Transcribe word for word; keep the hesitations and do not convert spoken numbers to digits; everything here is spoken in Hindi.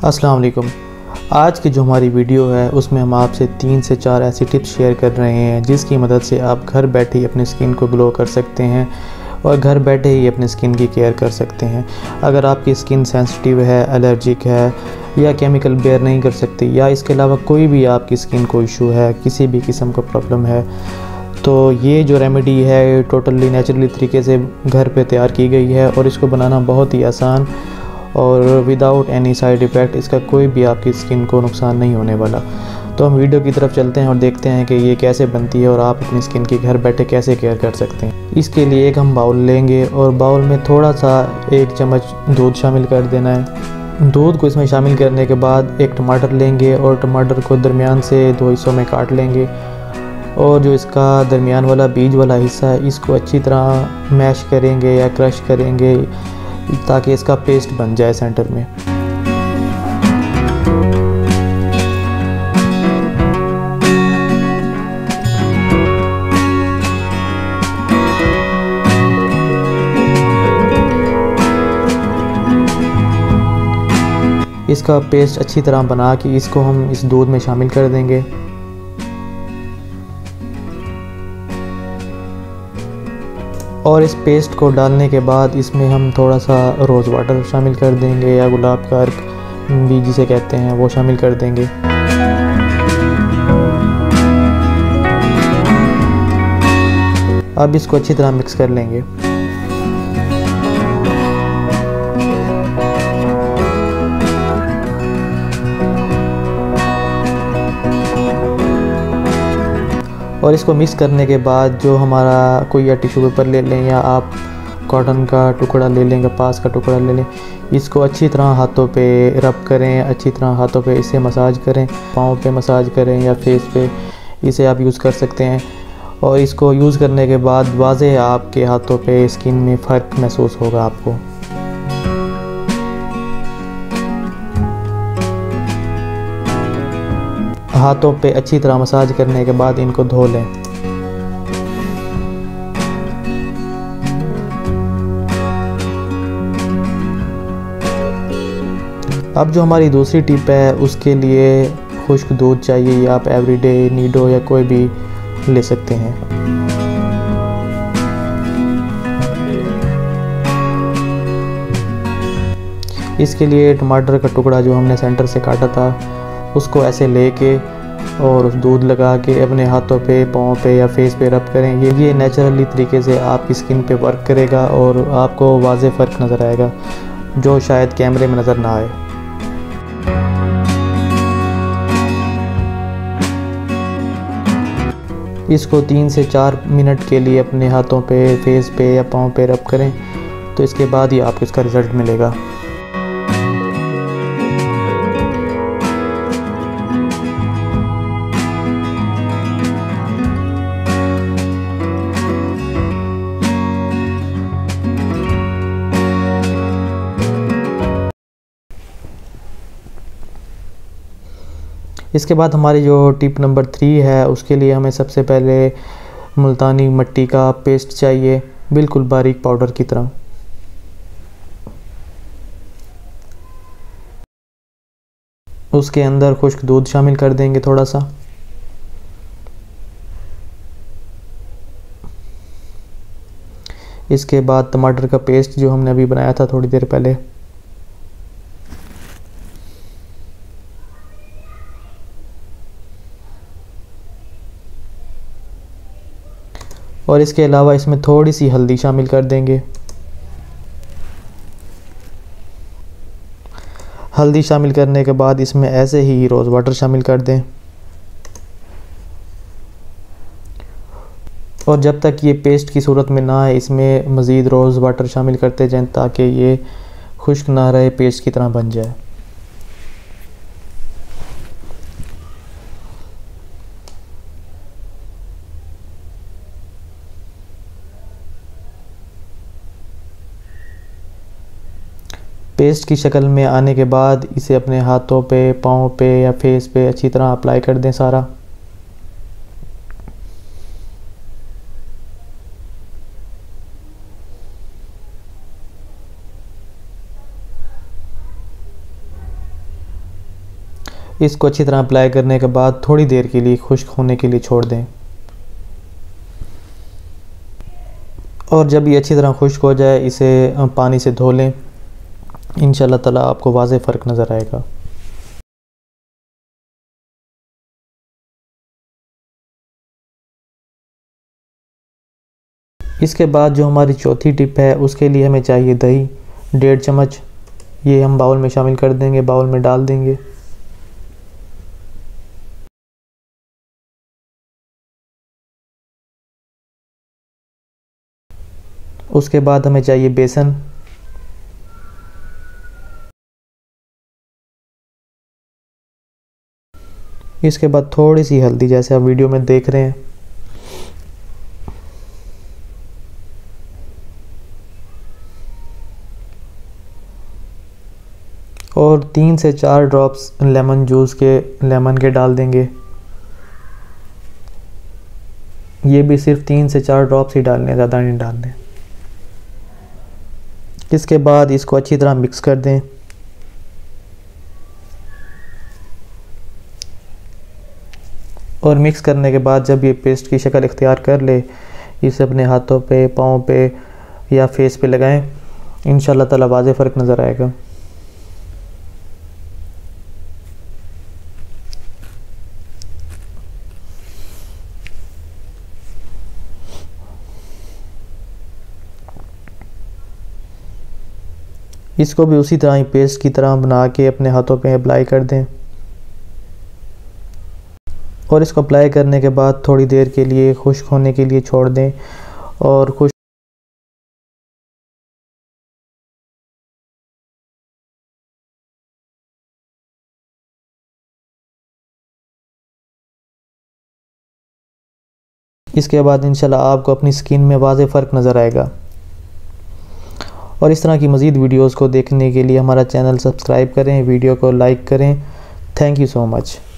अस्सलाम वालेकुम। आज की जो हमारी वीडियो है उसमें हम आपसे तीन से चार ऐसी टिप्स शेयर कर रहे हैं जिसकी मदद से आप घर बैठे ही अपनी स्किन को ग्लो कर सकते हैं और घर बैठे ही अपनी स्किन की केयर कर सकते हैं। अगर आपकी स्किन सेंसिटिव है, एलर्जिक है या केमिकल बेयर नहीं कर सकती या इसके अलावा कोई भी आपकी स्किन को इशू है, किसी भी किस्म का प्रॉब्लम है, तो ये जो रेमेडी है टोटली नेचुरली तरीके से घर पे तैयार की गई है और इसको बनाना बहुत ही आसान और विदाउट एनी साइड इफ़ेक्ट। इसका कोई भी आपकी स्किन को नुकसान नहीं होने वाला। तो हम वीडियो की तरफ चलते हैं और देखते हैं कि ये कैसे बनती है और आप अपनी स्किन की घर बैठे कैसे केयर कर सकते हैं। इसके लिए एक हम बाउल लेंगे और बाउल में थोड़ा सा एक चम्मच दूध शामिल कर देना है। दूध को इसमें शामिल करने के बाद एक टमाटर लेंगे और टमाटर को दरमियान से दो हिस्सों में काट लेंगे और जो इसका दरमियान वाला बीज वाला हिस्सा है इसको अच्छी तरह मैश करेंगे या क्रश करेंगे ताकि इसका पेस्ट बन जाए सेंटर में। इसका पेस्ट अच्छी तरह बना के इसको हम इस दूध में शामिल कर देंगे। और इस पेस्ट को डालने के बाद इसमें हम थोड़ा सा रोज़ वाटर शामिल कर देंगे या गुलाब का अर्क भी जिसे कहते हैं वो शामिल कर देंगे। अब इसको अच्छी तरह मिक्स कर लेंगे। और इसको मिक्स करने के बाद जो हमारा कोई या टिश्यू पेपर ले लें या आप कॉटन का टुकड़ा ले लें, कपास का टुकड़ा ले लें, इसको अच्छी तरह हाथों पे रब करें, अच्छी तरह हाथों पे इसे मसाज करें, पाँव पे मसाज करें या फेस पे इसे आप यूज़ कर सकते हैं। और इसको यूज़ करने के बाद वाज़े आपके हाथों पे स्किन में फ़र्क महसूस होगा आपको। हाथों पे अच्छी तरह मसाज करने के बाद इनको धो लें। अब जो हमारी दूसरी टिप है उसके लिए खुश्क दूध चाहिए या आप एवरीडे नीडो या कोई भी ले सकते हैं। इसके लिए टमाटर का टुकड़ा जो हमने सेंटर से काटा था उसको ऐसे लेके और उस दूध लगा के अपने हाथों पे, पाँव पे या फेस पे रब करें। ये ये नेचुरली तरीके से आपकी स्किन पे वर्क करेगा और आपको वाज़े फ़र्क नज़र आएगा जो शायद कैमरे में नज़र ना आए। इसको तीन से चार मिनट के लिए अपने हाथों पे, फेस पे या पाँव पे रब करें तो इसके बाद ही आपको इसका रिज़ल्ट मिलेगा। इसके बाद हमारी जो टिप नंबर थ्री है उसके लिए हमें सबसे पहले मुल्तानी मिट्टी का पेस्ट चाहिए, बिल्कुल बारीक पाउडर की तरह। उसके अंदर खुश्क दूध शामिल कर देंगे थोड़ा सा। इसके बाद टमाटर का पेस्ट जो हमने अभी बनाया था थोड़ी देर पहले, और इसके अलावा इसमें थोड़ी सी हल्दी शामिल कर देंगे। हल्दी शामिल करने के बाद इसमें ऐसे ही रोज़ वाटर शामिल कर दें और जब तक ये पेस्ट की सूरत में ना आए इसमें मज़ीद रोज़ वाटर शामिल करते जाएं ताकि ये खुश्क ना रहे, पेस्ट की तरह बन जाए। पेस्ट की शक्ल में आने के बाद इसे अपने हाथों पे, पाँव पे या फेस पे अच्छी तरह अप्लाई कर दें सारा। इसको अच्छी तरह अप्लाई करने के बाद थोड़ी देर के लिए खुश्क होने के लिए छोड़ दें। और जब ये अच्छी तरह खुश्क हो जाए इसे पानी से धो लें। इंशाल्लाह ताला आपको वाज़ेह फ़र्क नज़र आएगा। इसके बाद जो हमारी चौथी टिप है उसके लिए हमें चाहिए दही, डेढ़ चम्मच। ये हम बाउल में शामिल कर देंगे, बाउल में डाल देंगे। उसके बाद हमें चाहिए बेसन। इसके बाद थोड़ी सी हल्दी, जैसे आप वीडियो में देख रहे हैं। और तीन से चार ड्रॉप्स लेमन जूस के लेमन के डाल देंगे। ये भी सिर्फ तीन से चार ड्रॉप्स ही डालने, ज़्यादा नहीं डालने। इसके बाद इसको अच्छी तरह मिक्स कर दें। और मिक्स करने के बाद जब ये पेस्ट की शक्ल इख्तियार कर ले, इसे अपने हाथों पे, पाँव पे या फेस पे लगाएं। इंशाल्लाह ताला वाज़ेह फ़र्क नज़र आएगा। इसको भी उसी तरह ही पेस्ट की तरह बना के अपने हाथों पे अप्लाई कर दें। और इसको अप्लाई करने के बाद थोड़ी देर के लिए खुश्क होने के लिए छोड़ दें। और खुश इसके बाद इंशाल्लाह आपको अपनी स्किन में वाज़ेह फ़र्क नज़र आएगा। और इस तरह की मज़ीद वीडियोज़ को देखने के लिए हमारा चैनल सब्सक्राइब करें, वीडियो को लाइक करें। Thank you so much.